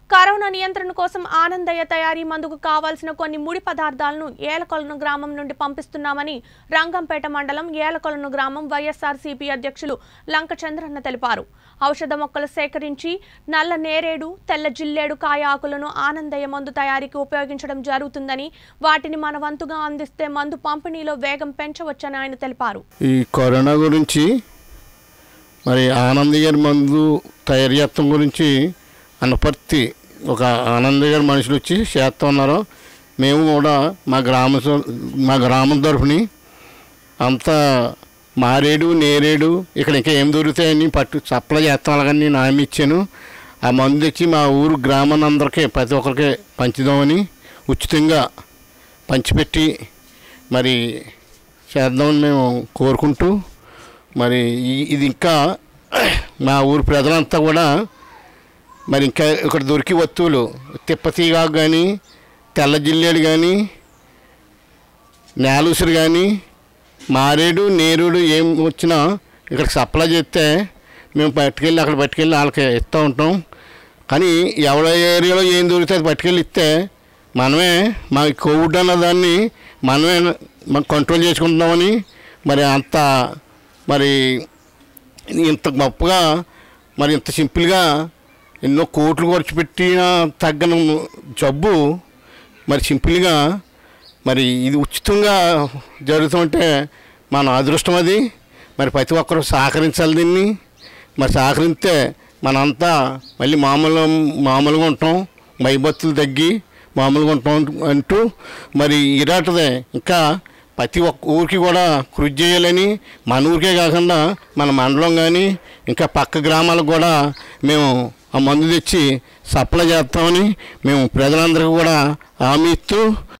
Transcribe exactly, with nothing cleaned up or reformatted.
Corona నియంత్రణ కోసం ఆనందయ్య తయారీ మందుకు కావాల్సిన కొన్ని ముడి పదార్థాలను ఏలకొలను గ్రామం నుండి పంపిస్తున్నామని రంగంపేట మండలం ఏలకొలను గ్రామం వైఎస్ఆర్సీపీ అధ్యక్షులు లంక చంద్రన్న తెలిపారు. ఔషధ మొక్కలు సేకరించి నల్ల నేరేడు, తెల్ల జిల్లేడు కాయ ఆకులను ఆనందయ్య మందు తయారీకి ఉపయోగించడం జరుగుతుందని, వాటిని మన వంతుగా అందిస్తే మందు పంపిణీలో వేగం పెంచవచ్చని ఆయన తెలిపారు. ఈ కరోనా గురించి మరి ఆనందయ్య మందు తయారీ చేయడం గురించి అనపర్తి ఒక ఆనందయ్య గారి మనుషులు వచ్చి చేస్తూ ఉన్నారు. మేము కూడా మా గ్రామ మా గ్రామం తరఫుని అంతా మారేడు, నేరేడు ఇక్కడ ఇంకా ఏం దొరుకుతాయని పట్టు సప్లై చేస్తాం. అలాగని నేను హామీ ఇచ్చాను. ఆ మందు తెచ్చి మా ఊరు గ్రామాన్ని అందరికీ ప్రతి ఒక్కరికి పంచుదామని ఉచితంగా పంచిపెట్టి మరి చేద్దామని మేము కోరుకుంటూ, మరి ఇది ఇంకా మా ఊరు ప్రజలంతా కూడా మరి ఇంకా ఇక్కడ దొరికి వస్తువులు తిప్పతీగాకు కానీ, తెల్ల జిల్లేడు కానీ, నేలూసురు కానీ, మారేడు, నేరుడు ఏం వచ్చినా ఇక్కడికి సప్లై చేస్తే మేము పట్టుకెళ్ళి అక్కడ పట్టుకెళ్ళి వాళ్ళకి ఇస్తూ ఉంటాం. కానీ ఎవరి ఏరియాలో ఏం దొరికితే అది పట్టుకెళ్ళి ఇస్తే మనమే మా కోవిడ్ అన్న దాన్ని మనమే మనం కంట్రోల్ చేసుకుంటున్నామని, మరి అంత మరి ఇంత గొప్పగా మరి ఇంత సింపుల్గా ఎన్నో కోట్లు ఖర్చు పెట్టిన తగ్గన జబ్బు మరి సింపుల్గా మరి ఇది ఉచితంగా జరుగుతుంటే మన అదృష్టం అది. మరి ప్రతి ఒక్కరు సహకరించాలి దీన్ని. మరి సహకరిస్తే మనంతా మళ్ళీ మామూలు మామూలుగా ఉంటాం, భయభక్తులు తగ్గి మామూలుగా ఉంటాం అంటూ మరి ఇరాటదే ఇంకా ప్రతి ఒక్క ఊరికి కూడా కృషి చేయాలని, మన ఊరికే కాకుండా మన మండలం కానీ ఇంకా పక్క గ్రామాలకు కూడా మేము ఆ మందు తెచ్చి సప్లై చేస్తామని మేము ప్రజలందరికీ కూడా హామీ ఇస్తూ